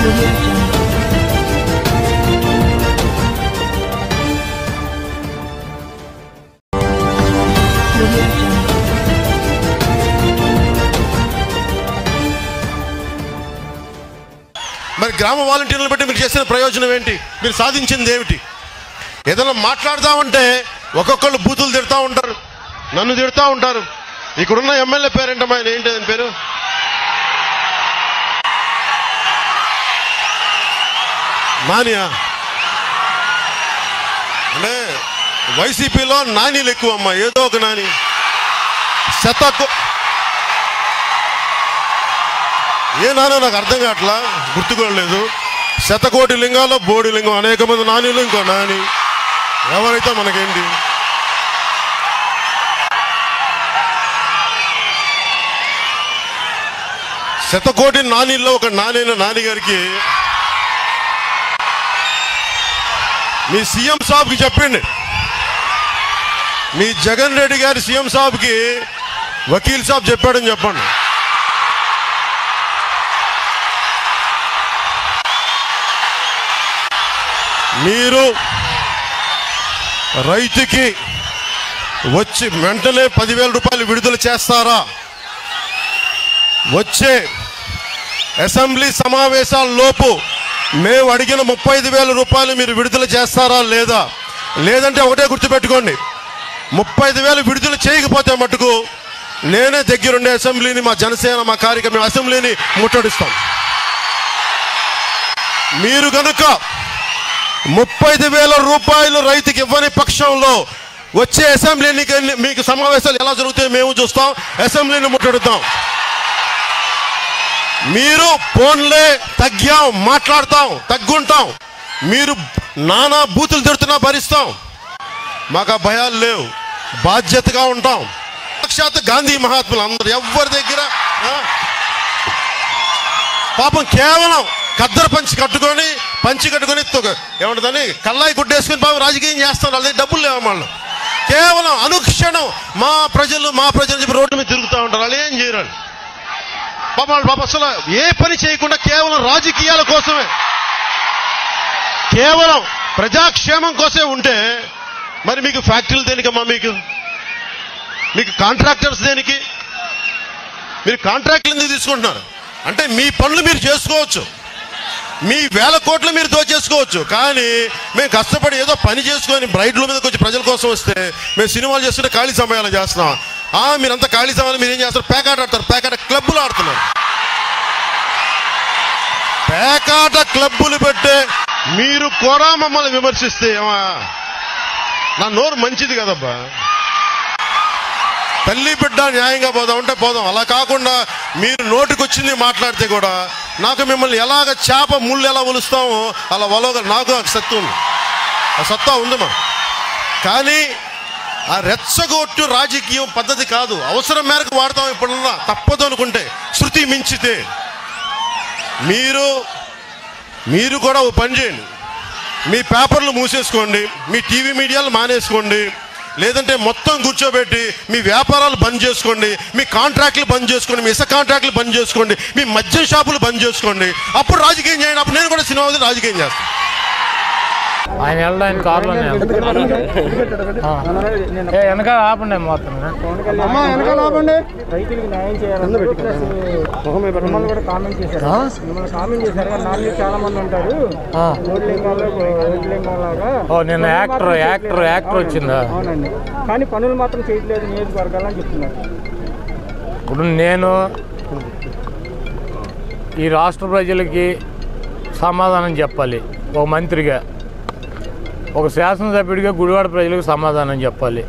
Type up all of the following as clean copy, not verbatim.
మరి గ్రామ వాలంటీర్లను బట్టి మీరు చేసిన ప్రయోజనం ఏంటి? మీరు సాధించింది ఏమిటి? ఏదైనా మాట్లాడదామంటే ఒక్కొక్కళ్ళు బూతులు తిడతా ఉంటారు, నన్ను తిడతా ఉంటారు. ఇక్కడున్న ఎమ్మెల్యే పేరేంటమ్మా, ఆయన ఏంటి ఆయన పేరు? నానియా? అంటే వైసీపీలో నానీలు ఎక్కువ అమ్మా, ఏదో ఒక నాని. ఏ నానో నాకు అర్థం కావట్లా, గుర్తుకోలేదు. శతకోటి లింగాల్లో బోడి లింగం, అనేక మంది నానీలు, ఇంకో నాని. ఎవరైతే మనకేంటి? శతకోటి నానీల్లో ఒక నానైన నాని గారికి మీ సీఎం సాబ్కి చెప్పండి, మీ జగన్ రెడ్డి గారి సీఎం సాబ్కి వకీల్ సాబ్ చెప్పాడని చెప్పండి. మీరు రైతుకి వచ్చి వెంటనే 10,000 రూపాయలు విడుదల చేస్తారా? వచ్చే అసెంబ్లీ సమావేశాల లోపు మేము అడిగిన 35,000 రూపాయలు మీరు విడుదల చేస్తారా లేదా? లేదంటే ఒకటే గుర్తుపెట్టుకోండి, 35,000 విడుదల చేయకపోతే మటుకు నేనే దగ్గరుండే అసెంబ్లీని, మా జనసేన, మా కార్యక్రమం అసెంబ్లీని ముట్టడిస్తాం. మీరు కనుక 35,000 రూపాయలు రైతుకి ఇవ్వని పక్షంలో వచ్చే అసెంబ్లీని మీకు సమావేశాలు ఎలా జరుగుతాయో మేము చూస్తాం, అసెంబ్లీని ముట్టడుతాం. మీరు ఫోన్లే తగ్గాం, మాట్లాడతాం, తగ్గుంటాం. మీరు నానా బూతులు తిడుతున్నా భరిస్తాం, మాకు ఆ భయాలు లేవు, బాధ్యతగా ఉంటాం. సాక్షాత్ గాంధీ మహాత్ములు అందరు ఎవరి దగ్గర పాపం కేవలం కద్దరు పంచి కట్టుకొని ఏమంటుందని కల్లాయి గుడ్డేసుకుని బాబు రాజకీయం చేస్తారు. వాళ్ళ డబ్బులు లేవు, వాళ్ళు కేవలం అనుక్షణం మా ప్రజలు చెప్పి రోడ్డు మీద తిరుగుతూ ఉంటారు. వాళ్ళు ఏం చేయరు, పాప అసలు ఏ పని చేయకుండా కేవలం రాజకీయాల కోసమే, కేవలం ప్రజాక్షేమం కోసమే ఉంటే మరి మీకు ఫ్యాక్టరీలు దేనికమ్మా? మీకు కాంట్రాక్టర్స్ దేనికి? మీరు కాంట్రాక్ట్లు ఎందుకు తీసుకుంటున్నారు? అంటే మీ పనులు మీరు చేసుకోవచ్చు, మీ 1000 కోట్లు మీరు దోచేసుకోవచ్చు. కానీ మేము కష్టపడి ఏదో పని చేసుకొని బ్రైడ్ల మీదకి వచ్చి ప్రజల కోసం వస్తే మేము సినిమాలు చేసుకుంటే ఖాళీ సమయాలు చేస్తున్నాం. మీరంతా ఖాళీ సమయాలు మీరు ఏం చేస్తారు? పేకాట ఆడతారు, పేకాట క్లబ్బులు ఆడుతున్నారు. పేకాట క్లబ్బులు పెట్టే మీరు కూడా మమ్మల్ని విమర్శిస్తే నా నోరు మంచిది కదబ్బా. తల్లి బిడ్డ న్యాయంగా పోదామంటే పోదాం, అలా కాకుండా మీరు నోటికొచ్చింది మాట్లాడితే కూడా నాకు మిమ్మల్ని ఎలాగ చేప ముళ్ళు ఎలా ఒలుస్తామో అలా వలవగా నాకు ఆ సత్తు ఉంది, ఆ సత్తా ఉందమ్మా. కానీ ఆ రెచ్చగొట్టు రాజకీయం పద్ధతి కాదు. అవసరం మేరకు వాడతాం ఎప్పుడన్నా, తప్పదు అనుకుంటే, శృతి మించితే. మీరు కూడా ఓ పని చేయండి, మీ పేపర్లు మూసేసుకోండి, మీ టీవీ మీడియాలు మానేసుకోండి, లేదంటే మొత్తం కూర్చోబెట్టి మీ వ్యాపారాలు బంద్ చేసుకోండి, మీ కాంట్రాక్ట్లు బంద్ చేసుకోండి, మీ ఇసుక కాంట్రాక్ట్లు బంద్ చేసుకోండి, మీ మద్యం షాపులు బంద్ చేసుకోండి. అప్పుడు రాజకీయం చేయండి. అప్పుడు నేను కూడా సినిమా రాజకీయం చేస్తాను. ఆయన వెళ్ళడానికి కారులోనే వెనకాల ఆపండి, మొత్తం రైతులకు న్యాయం చేయాలని కూడా కామెంట్ చేశారు. మిమ్మల్ని కామెంట్ చేశారు కానీ నాలుగు చాలా మంది ఉంటారు లాగా. నిన్న యాక్టర్ వచ్చిందా? అవునండి, కానీ పనులు మాత్రం చేయట్లేదు నియోజకవర్గాలని చెప్తున్నారు. ఇప్పుడు నేను ఈ రాష్ట్ర ప్రజలకి సమాధానం చెప్పాలి, ఒక మంత్రిగా, ఒక శాసనసభ్యుడిగా గుడివాడ ప్రజలకు సమాధానం చెప్పాలి.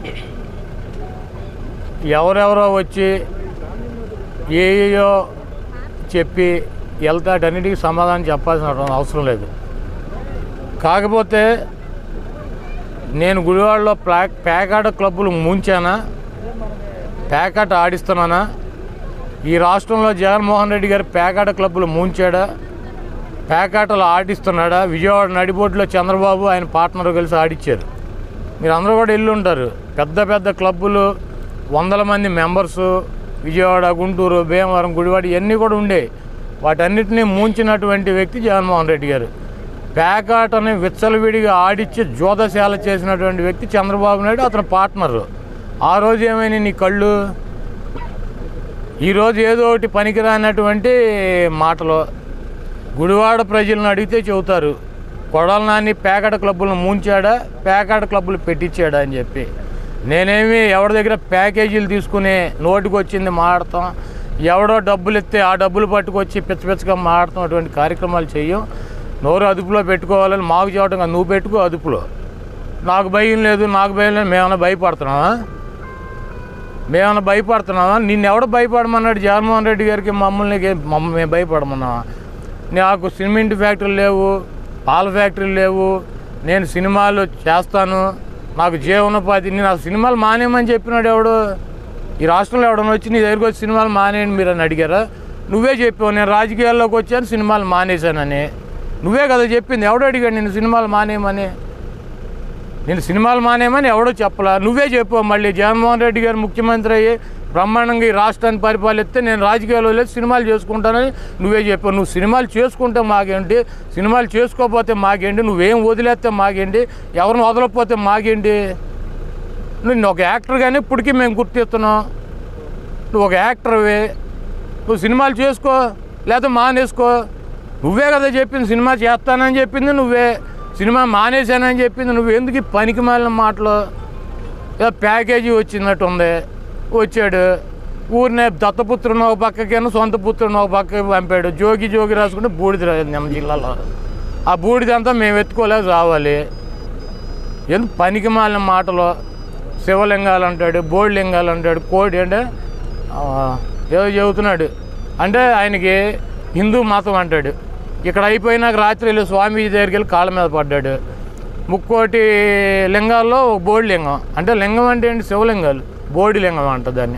ఎవరెవరో వచ్చి ఏయో చెప్పి వెళ్తాడన్నిటికీ సమాధానం చెప్పాల్సిన అవసరం లేదు. కాకపోతే నేను గుడివాడలో పేకాట క్లబ్బులు ముంచానా, పేకాట ఆడిస్తున్నానా? ఈ రాష్ట్రంలో జగన్మోహన్ రెడ్డి గారు పేకాట క్లబ్బులు ముంచాడా, పేకాటలు ఆడిస్తున్నాడా? విజయవాడ నడిబొడ్డులో చంద్రబాబు ఆయన పార్ట్నర్ కలిసి ఆడిచ్చారు. మీరు అందరూ కూడా వెళ్ళి ఉంటారు. పెద్ద పెద్ద క్లబ్బులు, 100 మంది మెంబర్సు, విజయవాడ, గుంటూరు, భీమవరం, గుడివాడ ఇవన్నీ కూడా ఉండే. వాటన్నిటినీ ముంచినటువంటి వ్యక్తి జగన్మోహన్ రెడ్డి గారు. పేకాటని విచ్చలవిడిగా ఆడిచ్చి జోదశాల చేసినటువంటి వ్యక్తి చంద్రబాబు నాయుడు, అతని పార్ట్నరు. ఆ రోజు ఏమైనా నీ కళ్ళు? ఈరోజు ఏదో ఒకటి పనికిరానటువంటి మాటలు. గుడివాడ ప్రజలను అడిగితే చెబుతారు కొడాలి నాని పేకాట క్లబ్బులను ముంచాడా, పేకాట క్లబ్బులు పెట్టించాడా అని చెప్పి. నేనేమి ఎవరి దగ్గర ప్యాకేజీలు తీసుకుని నోటికి వచ్చింది మాడతాం, ఎవడో డబ్బులు ఇస్తే ఆ డబ్బులు పట్టుకొచ్చి పిచ్చగా మాడతాం, అటువంటి కార్యక్రమాలు చెయ్యం. నోరు అదుపులో పెట్టుకోవాలని మాకు చెప్పడం కాదు, నువ్వు పెట్టుకో అదుపులో. నాకు భయం లేదు, నాకు భయం లేదు. మేమన్నా భయపడుతున్నావా? నిన్ను ఎవడ భయపడమన్నాడు? జగన్మోహన్ రెడ్డి గారికి మమ్మల్ని మేము భయపడమన్నావా? నాకు సిమెంట్ ఫ్యాక్టరీలు లేవు, పాల ఫ్యాక్టరీలు లేవు, నేను సినిమాలు చేస్తాను, నాకు జీవనోపాధి. నేను ఆ సినిమాలు మానేయమని చెప్పినాడు ఎవడు? ఈ రాష్ట్రంలో ఎవడన్నా వచ్చి నీ దగ్గరికి వచ్చి సినిమాలు మానేయండి మీరు అని అడిగారా? నువ్వే చెప్పావు నేను రాజకీయాల్లోకి వచ్చాను సినిమాలు మానేశానని. నువ్వే కదా చెప్పింది. ఎవడో అడిగాడు నేను సినిమాలు మానేయమని? నేను సినిమాలు మానేయమని ఎవడో చెప్పలా, నువ్వే చెప్పావు. మళ్ళీ జగన్మోహన్ రెడ్డి గారు ముఖ్యమంత్రి అయ్యి బ్రహ్మాండంగా ఈ రాష్ట్రాన్ని పరిపాలిస్తే నేను రాజకీయాల్లో లేదు సినిమాలు చేసుకుంటానని నువ్వే చెప్పావు. నువ్వు సినిమాలు చేసుకుంటే మాకేంటి, సినిమాలు చేసుకోకపోతే మాకేంటి, నువ్వేం వదిలేస్తే మాకేంటి, ఎవరిని వదలకపోతే మాకేంటి? నువ్వు ఒక యాక్టర్గానే ఇప్పటికీ మేము గుర్తిస్తున్నాం. నువ్వు ఒక యాక్టర్వే, నువ్వు సినిమాలు చేసుకో లేకపోతే మానేసుకో. నువ్వే కదా చెప్పింది సినిమా చేస్తానని చెప్పింది నువ్వే, సినిమా మానేశానని చెప్పింది నువ్వు. ఎందుకు ఈ పనికి మాలిన మాటలు? ప్యాకేజీ వచ్చినట్టు ఉంది, వచ్చాడు ఊరినే దత్తపుత్రుని ఒక పక్కకేనో సొంత పుత్రుని ఒక పక్కకి పంపాడు. జోగి రాసుకుంటే బూడిద రాదు జిల్లాలో. ఆ బూడిదంతా మేము ఎత్తుకోలేక రావాలి. ఎందుకు పనికి మాలిన మాటలు? శివలింగాలు అంటాడు, బోడి లింగాలు అంటాడు, కోడి అంటే ఏదో చెబుతున్నాడు. అంటే ఆయనకి హిందూ మతం అంటాడు. ఇక్కడ అయిపోయినాక రాత్రి వెళ్ళి స్వామీజీ దగ్గరికి వెళ్ళి కాళ్ళ మీద పడ్డాడు. 3 లింగాల్లో బోడి లింగం అంటే, లింగం అంటే ఏంటి? శివలింగాలు, బోడి లింగం అంట దాన్ని.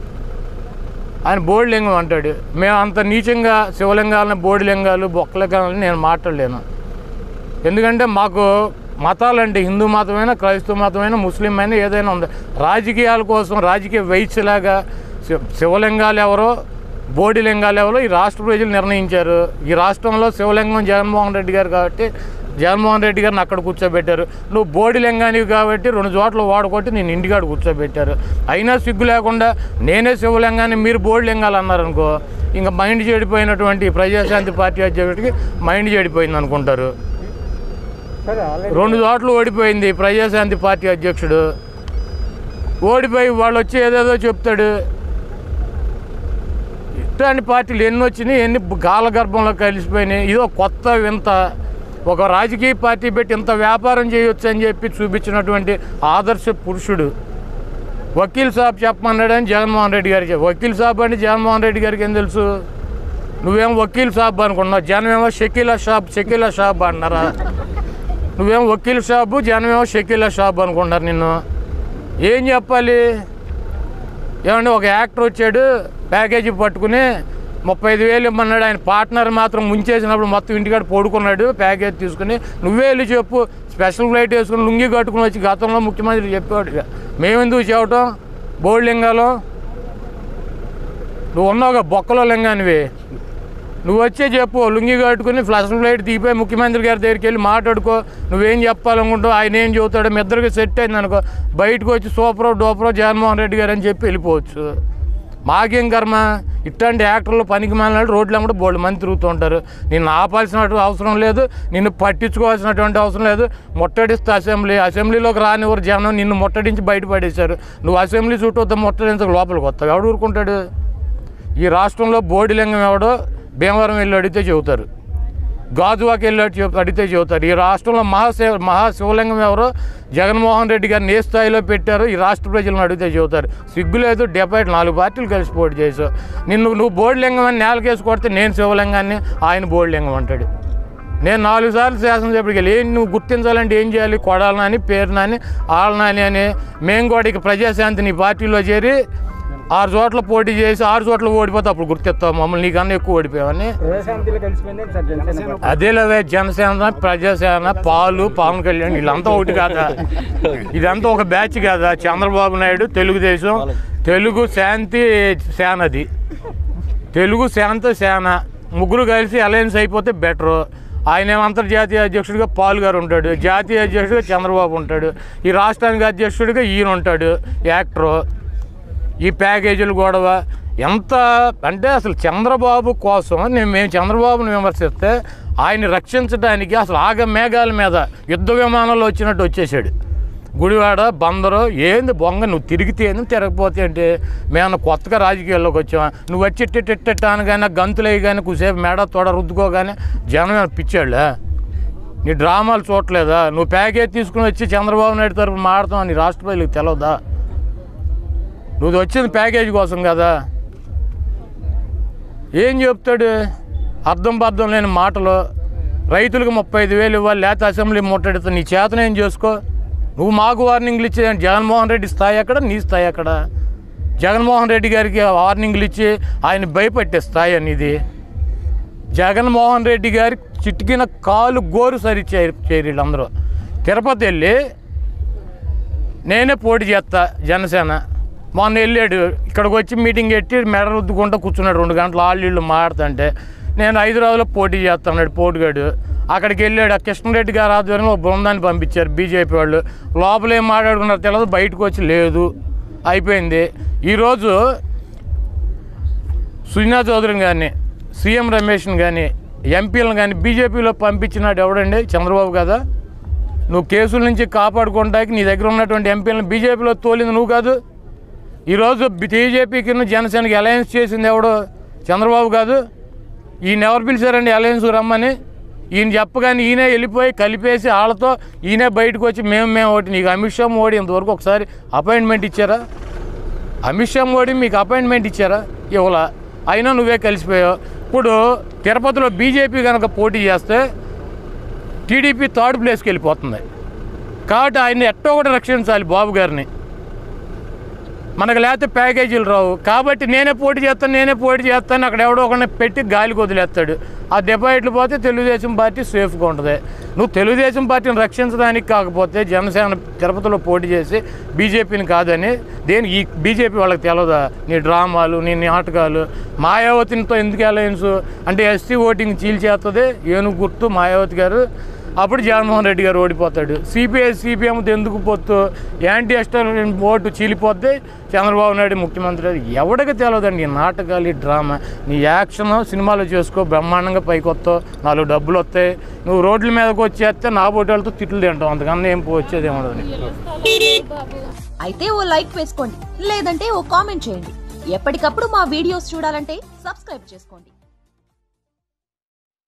ఆయన బోడి లింగం అంటాడు. మేము అంత నీచంగా శివలింగాలని, బోడి లింగాలు, బొక్కలింగాలని నేను మాట్లాడలేను. ఎందుకంటే మాకు మతాలంటే హిందూ మతమైనా, క్రైస్తవ మతమైనా, ముస్లిం అయినా ఏదైనా ఉంది. రాజకీయాల కోసం రాజకీయ వైశ్యలాగా శివలింగాలు ఎవరో, బోడి లింగాలు ఎవరో ఈ రాష్ట్ర ప్రజలు నిర్ణయించారు. ఈ రాష్ట్రంలో శివలింగం జగన్మోహన్ రెడ్డి గారు కాబట్టి జగన్మోహన్ రెడ్డి గారిని అక్కడ కూర్చోబెట్టారు. నువ్వు బోడి లింగానివి కాబట్టి 2 చోట్ల వాడుకొట్టి నేను ఇంటికాడ కూర్చోబెట్టారు. అయినా సిగ్గు లేకుండా నేనే శివలింగాన్ని మీరు బోడి లింగాలు అన్నారనుకో, ఇంకా మైండ్ చెడిపోయినటువంటి ప్రజాశాంతి పార్టీ అధ్యక్షుడికి మైండ్ చెడిపోయింది అనుకుంటారు. 2 చోట్ల ఓడిపోయింది ప్రజాశాంతి పార్టీ అధ్యక్షుడు. ఓడిపోయి వాళ్ళు వచ్చి ఏదేదో చెప్తాడు. ఇట్లాంటి పార్టీలు ఎన్ని వచ్చినాయి, ఎన్ని గాలగర్భంలో కలిసిపోయినాయి. ఇదో కొత్త వింత. ఒక రాజకీయ పార్టీ పెట్టి ఇంత వ్యాపారం చేయొచ్చు అని చెప్పి చూపించినటువంటి ఆదర్శ పురుషుడు. వకీల్ సాబ్ చెప్పమన్నాడని జగన్మోహన్ రెడ్డి గారికి. వకీల్ సాబ్ అంటే జగన్మోహన్ రెడ్డి గారికి ఏం తెలుసు? నువ్వేమో వకీల్ సాబ్ అనుకున్నావు, జనమేమో షకీలా షాబ్ అన్నారా? నువ్వేమో వకీల్ షాబు, జనమేమో షకీలా షాబ్ అనుకుంటున్నారు నిన్ను. ఏం చెప్పాలి? ఏమంటే ఒక యాక్టర్ వచ్చాడు ప్యాకేజీ పట్టుకుని 35,000 ఇమ్మన్నాడు. ఆయన పార్ట్నర్ మాత్రం ముంచేసినప్పుడు మొత్తం ఇంటికాడ పడుకున్నాడు ప్యాకేజ్ తీసుకుని. నువ్వే వెళ్ళి చెప్పు, స్పెషల్ ఫ్లైట్ వేసుకుని లుంగి కట్టుకుని వచ్చి గతంలో ముఖ్యమంత్రి చెప్పాడు. మేమెందుకు చెప్పటం? బోడి లింగాలు నువ్వు ఉన్నావుగా, బొక్కలో లింగానివి. నువ్వు వచ్చే చెప్పు, లుంగి కట్టుకుని స్పెషల్ ఫ్లైట్ దిగిపోయి ముఖ్యమంత్రి గారి దగ్గరికి వెళ్ళి మాట్లాడుకో. నువ్వేం చెప్పాలనుకుంటావు, ఆయన ఏం చెబుతాడో మీ ఇద్దరికి సెట్ అయింది అనుకో, బయటకు వచ్చి సూపరో డోపరో జగన్మోహన్ రెడ్డి గారు అని చెప్పి వెళ్ళిపోవచ్చు. మాకేం కర్మ? ఇట్లాంటి యాక్టర్లు పనికి మాలినాడు రోడ్లు అమ్మడం బోల్డ్ మంది తిరుగుతూ ఉంటారు. నిన్ను ఆపాల్సినటువంటి అవసరం లేదు, నిన్ను పట్టించుకోవాల్సినటువంటి అవసరం లేదు. ముట్టడిస్తే అసెంబ్లీలోకి రానివారు జనం, నిన్ను ముట్టడించి బయటపడేశారు. నువ్వు అసెంబ్లీ చుట్టూ ముట్టడించక లోపలికి వస్తావు. ఎవడు ఊరుకుంటాడు? ఈ రాష్ట్రంలో బోడి లింగం ఎవడో భీమవరం వెళ్ళి అడిగితే చెబుతారు, గాజువాకి వెళ్ళి అడిగితే చెబుతారు. ఈ రాష్ట్రంలో మహాశివలింగం ఎవరో జగన్మోహన్ రెడ్డి గారిని ఏ స్థాయిలో పెట్టారో ఈ రాష్ట్ర ప్రజలను అడిగితే చెబుతారు. సిగ్గులేదు, 4 పార్టీలు కలిసి పోటీ చేసావు. నువ్వు బోడి లింగం అని నేలకేసి కొడితే నేను శివలింగాన్ని, ఆయన బోడి లింగం అంటాడు. నేను 4 సార్లు శాసనసభ్యుడికి వెళ్ళి నువ్వు గుర్తించాలంటే ఏం చేయాలి? కొడాలని, పేరు నాని, ఆళ్ళనాని అని. మేము కూడా ఇక ప్రజాశాంతిని పార్టీలో చేరి 6 చోట్ల పోటీ చేసి 6 చోట్ల ఓడిపోతే అప్పుడు గుర్తిస్తావు మమ్మల్ని, నీకన్నా ఎక్కువ ఓడిపోయావని. అదేలేవే జనసేన, ప్రజాసేన, పవన్ కళ్యాణ్ వీళ్ళంతా ఒకటి కాదా? ఇదంతా ఒక బ్యాచ్ కాదా? చంద్రబాబు నాయుడు, తెలుగుదేశం, తెలుగు శాంతి సేనది, తెలుగు శాంతి సేన, ముగ్గురు కలిసి అలయన్స్ అయిపోతే బెటరు. ఆయన అంతర్జాతీయ అధ్యక్షుడిగా పాల్ గారు ఉంటాడు, జాతీయ అధ్యక్షుడిగా చంద్రబాబు ఉంటాడు, ఈ రాష్ట్రానికి అధ్యక్షుడిగా ఈయన ఉంటాడు యాక్టరు. ఈ ప్యాకేజీలు గొడవ ఎంత అంటే అసలు చంద్రబాబు కోసం మేము చంద్రబాబుని విమర్శిస్తే ఆయన్ని రక్షించడానికి అసలు మేఘాల మీద యుద్ధ విమానంలో వచ్చినట్టు వచ్చేసాడు. గుడివాడ బందరు ఏంది బొంగ, నువ్వు తిరిగితే ఏంది తిరగపోతే అంటే మేము కొత్తగా రాజకీయాల్లోకి వచ్చావా, నువ్వు వచ్చి ఇట్టెట్టాను కానీ గంతులయ్యి కానీ కుసేపు మేడ తోడ రుద్దుకోగానే జనం పిచ్చాళ్ళా, నీ డ్రామాలు చూడలేదా, నువ్వు ప్యాకేజ్ తీసుకుని వచ్చి చంద్రబాబు నాయుడు తరపున మాడతావు నీ రాష్ట్ర ప్రజలకు తెలవదా, నువ్వు వచ్చింది ప్యాకేజ్ కోసం కదా. ఏం చెప్తాడు అర్థం పర్థం లేని మాటలు. రైతులకు 35,000 ఇవ్వాలి, లేకపోతే అసెంబ్లీ ముట్టడితే నీ చేతనేం చేసుకో. నువ్వు మాకు వార్నింగ్లు ఇచ్చే జగన్మోహన్ రెడ్డి స్థాయి ఎక్కడ, నీ స్థాయి ఎక్కడ? జగన్మోహన్ రెడ్డి గారికి వార్నింగ్లు ఇచ్చి ఆయన భయపెట్టే స్థాయి అనేది. జగన్మోహన్ రెడ్డి గారి చిటికిన కాలు గోరు సరి చేయరు వీళ్ళందరూ. తిరుపతి వెళ్ళి నేనే పోటీ చేస్తా జనసేన, మొన్న వెళ్ళాడు, ఇక్కడికి వచ్చి మీటింగ్ పెట్టి మెడ రుద్దుకుంటూ కూర్చున్నాడు 2 గంటలు వీళ్ళు మాట్లాడుతుంటే. నేను హైదరాబాద్లో పోటీ చేస్తున్నాడు పోటీగాడు. అక్కడికి వెళ్ళాడు, కృష్ణారెడ్డి గారు ఆధ్వర్యంలో ఒక బృందాన్ని పంపించారు బీజేపీ వాళ్ళు. లోపల ఏం మాట్లాడుకున్నారో తెలియదు, బయటకు వచ్చి లేదు, అయిపోయింది. ఈరోజు సుజనా చౌదరిని కానీ సీఎం రమేష్ని కానీ ఎంపీలను కానీ బీజేపీలో పంపించినాడు ఎవడండి? చంద్రబాబు కదా. నువ్వు కేసుల నుంచి కాపాడుకోవడానికి నీ దగ్గర ఉన్నటువంటి ఎంపీలను బీజేపీలో తోలింది నువ్వు కాదు. ఈరోజు బీజేపీకి జనసేనకి అలయన్స్ చేసింది ఎవడు? చంద్రబాబు కాదు. ఈయన ఎవరు పిలిచారండి అలయన్స్ రమ్మని? ఈయన చెప్పగానే ఈయనే వెళ్ళిపోయి కలిపేసి వాళ్ళతో ఈయనే బయటకు వచ్చి మేము ఒకటి. నీకు అమిత్ షా మోడీ ఇంతవరకు ఒకసారి అపాయింట్మెంట్ ఇచ్చారా? అమిత్ షా మోడీ మీకు అపాయింట్మెంట్ ఇచ్చారా? ఇవ్వలా. అయినా నువ్వే కలిసిపోయావు. ఇప్పుడు తిరుపతిలో బీజేపీ కనుక పోటీ చేస్తే టీడీపీ 3rd ప్లేస్కి వెళ్ళిపోతుంది. కాబట్టి ఆయన ఎట్టో ఒకటి రక్షించాలి బాబు గారిని. మనకు లేకపోతే ప్యాకేజీలు రావు. కాబట్టి నేనే పోటీ చేస్తాను అక్కడ ఎవడో ఒకరిని పెట్టి గాలికి వదిలేస్తాడు. ఆ డిపాజిట్లు పోతే తెలుగుదేశం పార్టీ సేఫ్గా ఉంటుంది. నువ్వు తెలుగుదేశం పార్టీని రక్షించడానికి కాకపోతే జనసేన తిరుపతిలో పోటీ చేసి బీజేపీని కాదని ఈ బీజేపీ వాళ్ళకి తెలియదా? నీ డ్రామాలు, నీ నాటకాలు. మాయావతితో ఎందుకు అలయన్స్ అంటే ఎస్సీ ఓటింగ్ చీల్చేస్తుంది ఏనుగు గుర్తు మాయావతి గారు. అప్పుడు జగన్మోహన్ రెడ్డి గారు ఓడిపోతాడు. సిపిఎంతో ఎందుకు పొత్తు? యాంటీ ఎస్టాబ్లిష్మెంట్ ఓటు చీలిపోద్ది, చంద్రబాబు నాయుడు ముఖ్యమంత్రి. ఎవడికి తెలియదండి ఈ నాటకాలు, ఈ డ్రామా. నీ యాక్షన్ సినిమాలు చేసుకో, బ్రహ్మాండంగా పైకి వస్తావు, 4 డబ్బులు వస్తాయి. నువ్వు రోడ్ల మీదకి వచ్చేస్తే నా పోటీలతో తిట్లు తింటావు, అంతకన్నా ఏం వచ్చేది ఏమన్నది. అయితే ఓ లైక్ వేసుకోండి, లేదంటే ఓ కామెంట్ చేయండి. ఎప్పటికప్పుడు మా వీడియోస్ చూడాలంటే సబ్స్క్రైబ్ చేసుకోండి.